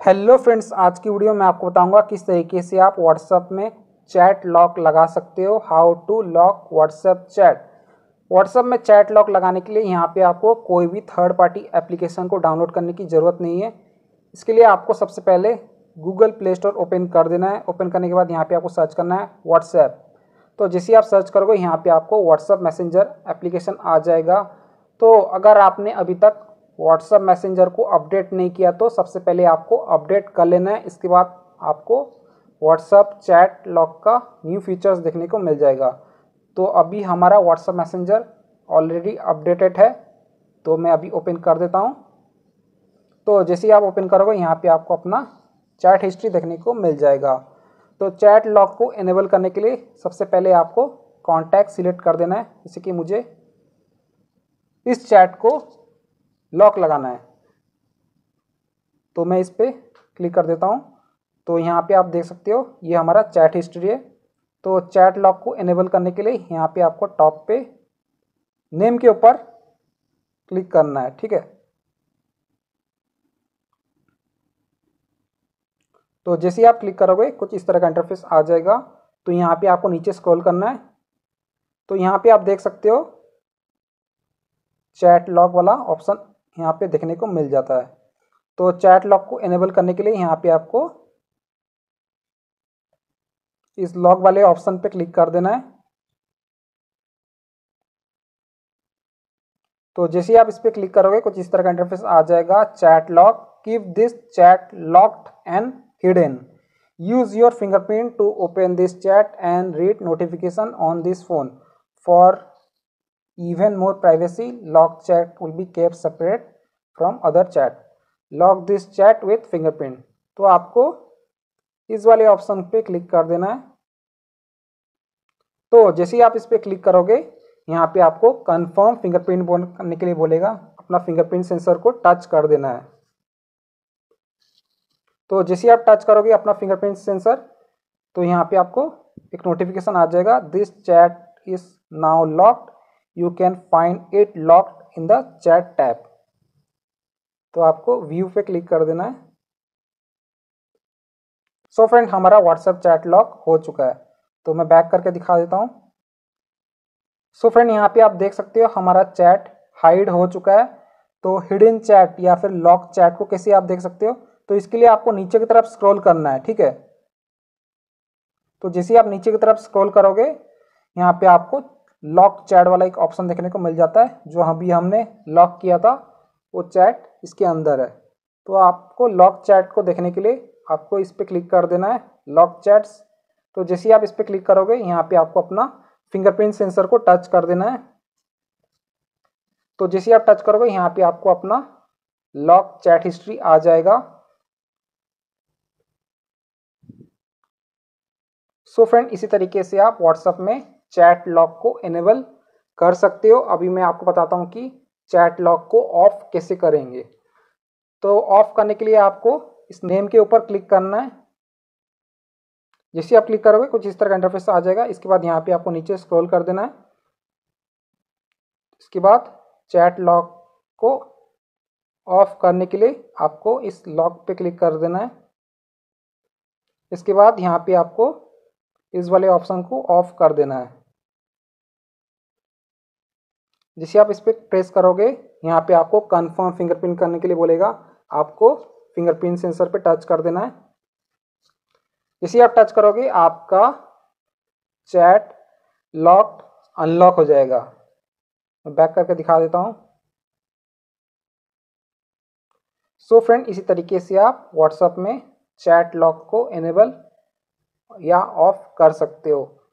Hello friends, आज की video में आपको बताऊंगा किस तरीके से आप व्हाट्सएप में चैट लॉक लगा सकते हो। How to lock WhatsApp chat. WhatsApp में चैट लॉक लगाने के लिए यहाँ पे आपको कोई भी थर्ड पार्टी एप्लीकेशन को डाउनलोड करने की ज़रूरत नहीं है। इसके लिए आपको सबसे पहले गूगल प्ले स्टोर ओपन कर देना है। ओपन करने के बाद यहाँ पे आपको सर्च करना है व्हाट्सएप। तो जैसे आप सर्च करोगे यहाँ पे आपको व्हाट्सएप मैसेंजर एप्लीकेशन आ जाएगा। तो अगर आपने अभी तक व्हाट्सएप मैसेंजर को अपडेट नहीं किया तो सबसे पहले आपको अपडेट कर लेना है। इसके बाद आपको व्हाट्सएप चैट लॉक का न्यू फीचर्स देखने को मिल जाएगा। तो अभी हमारा व्हाट्सएप मैसेंजर ऑलरेडी अपडेटेड है, तो मैं अभी ओपन कर देता हूँ। तो जैसे ही आप ओपन करोगे यहाँ पे आपको अपना चैट हिस्ट्री देखने को मिल जाएगा। तो चैट लॉक को इनेबल करने के लिए सबसे पहले आपको कॉन्टैक्ट सिलेक्ट कर देना है, जैसे कि मुझे इस चैट को लॉक लगाना है। तो मैं इस पर क्लिक कर देता हूँ। तो यहाँ पे आप देख सकते हो ये हमारा चैट हिस्ट्री है। तो चैट लॉक को इनेबल करने के लिए यहाँ पे आपको टॉप पे नेम के ऊपर क्लिक करना है, ठीक है। तो जैसे ही आप क्लिक करोगे कुछ इस तरह का इंटरफेस आ जाएगा। तो यहाँ पे आपको नीचे स्क्रॉल करना है। तो यहाँ पे आप देख सकते हो चैट लॉक वाला ऑप्शन यहाँ पे देखने को मिल जाता है। तो चैट लॉक को इनेबल करने के लिए यहाँ पे आपको इस लॉक वाले ऑप्शन पे क्लिक कर देना है। तो जैसे ही आप इस पे क्लिक करोगे कुछ इस तरह का इंटरफेस आ जाएगा। Chat lock, keep this chat locked and hidden, use your fingerprint to open this chat and read notification on this phone for even more privacy. Lock chat will be kept separate from other chat. Lock this chat with fingerprint. तो आपको इस वाले option पे click कर देना है। तो जैसे ही आप इस पे क्लिक करोगे यहाँ पे आपको कंफर्म फिंगरप्रिंट करने के लिए बोलेगा। अपना फिंगरप्रिंट सेंसर को टच कर देना है। तो जैसे ही आप टच करोगे अपना फिंगरप्रिंट सेंसर, तो यहाँ पे आपको एक नोटिफिकेशन आ जाएगा, this chat is now locked, you can find it locked in the chat tab. तो आपको व्यू पे क्लिक कर देना है। सो फ्रेंड, हमारा व्हाट्सएप चैट लॉक हो चुका है। तो मैं बैक करके दिखा देता हूँ। सो फ्रेंड, यहाँ पे आप देख सकते हो हमारा चैट हाइड हो चुका है। तो हिडन चैट या फिर लॉक चैट को कैसे आप देख सकते हो, तो इसके लिए आपको नीचे की तरफ स्क्रॉल करना है, ठीक है। तो जैसे ही आप नीचे की तरफ स्क्रॉल करोगे यहाँ पे आपको लॉक चैट वाला एक ऑप्शन देखने को मिल जाता है। जो अभी हमने लॉक किया था वो चैट इसके अंदर है। तो आपको लॉक चैट को देखने के लिए आपको इस पर क्लिक कर देना है, लॉक चैट्स। तो जैसे ही आप इस पर क्लिक करोगे यहाँ पे आपको अपना फिंगरप्रिंट सेंसर को टच कर देना है। तो जैसे ही आप टच करोगे यहाँ पे आपको अपना लॉक चैट हिस्ट्री आ जाएगा। सो फ्रेंड, इसी तरीके से आप व्हाट्सएप में चैट लॉक को इनेबल कर सकते हो। अभी मैं आपको बताता हूँ कि चैट लॉक को ऑफ कैसे करेंगे। तो ऑफ करने के लिए आपको इस नेम के ऊपर क्लिक करना है। जैसे आप क्लिक करोगे कुछ इस तरह का इंटरफेस आ जाएगा। इसके बाद यहाँ पे आपको नीचे स्क्रॉल कर देना है। इसके बाद चैट लॉक को ऑफ करने के लिए आपको इस लॉक पे क्लिक कर देना है। इसके बाद यहाँ पे आपको इस वाले ऑप्शन को ऑफ कर देना है। जैसे आप इस पर प्रेस करोगे यहाँ पे आपको कंफर्म फिंगरप्रिंट करने के लिए बोलेगा। आपको फिंगरप्रिंट सेंसर पे टच कर देना है। जैसे आप टच करोगे आपका चैट लॉक अनलॉक हो जाएगा। मैं बैक करके दिखा देता हूँ। सो फ्रेंड, इसी तरीके से आप व्हाट्सएप में चैट लॉक को इनेबल या ऑफ कर सकते हो।